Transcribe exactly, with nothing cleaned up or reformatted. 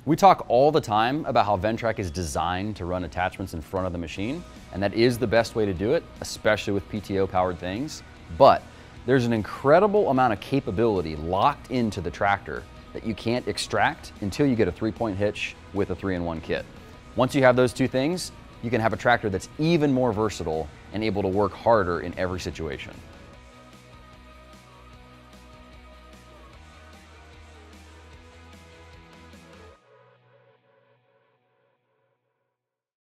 We talk all the time about how Ventrac is designed to run attachments in front of the machine, and that is the best way to do it, especially with P T O-powered things. But there's an incredible amount of capability locked into the tractor that you can't extract until you get a three-point hitch with a three in one kit. Once you have those two things, you can have a tractor that's even more versatile and able to work harder in every situation.